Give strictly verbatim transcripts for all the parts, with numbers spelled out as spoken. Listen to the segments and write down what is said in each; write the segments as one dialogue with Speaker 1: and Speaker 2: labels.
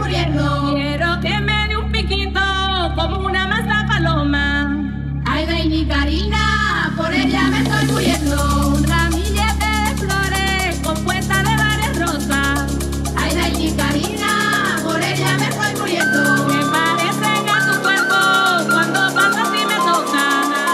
Speaker 1: muriendo.
Speaker 2: Quiero que me dé un piquito como una masa paloma.
Speaker 1: Ay, Daini Karina, por ella me estoy muriendo.
Speaker 2: Un ramillete de flores compuesta de varias rosas.
Speaker 1: Ay, Daini Karina, por ella me estoy muriendo.
Speaker 2: Me parecen a tu cuerpo cuando pasas y me tocas.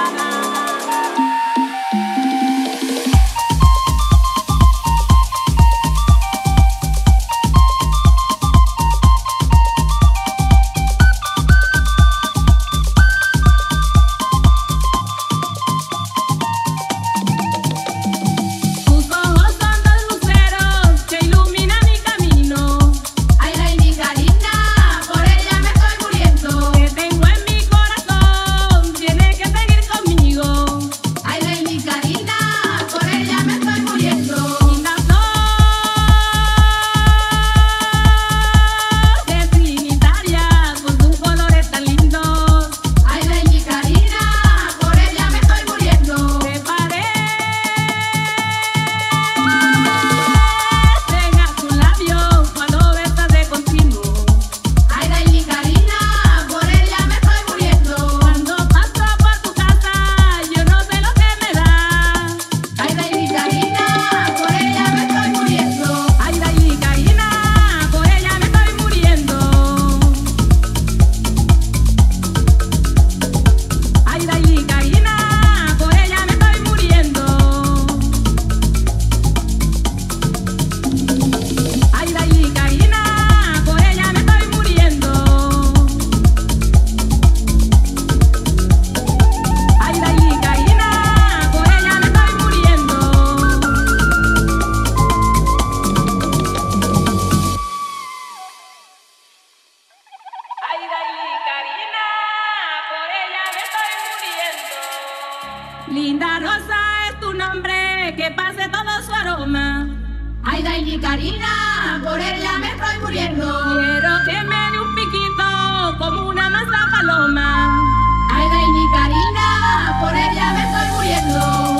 Speaker 2: Linda rosa es tu nombre, que pase todo su aroma.
Speaker 1: Ay, Daini Karina, por ella me estoy muriendo.
Speaker 2: Quiero que me dé un piquito como una masa paloma.
Speaker 1: Ay, Daini Karina, por ella me estoy muriendo.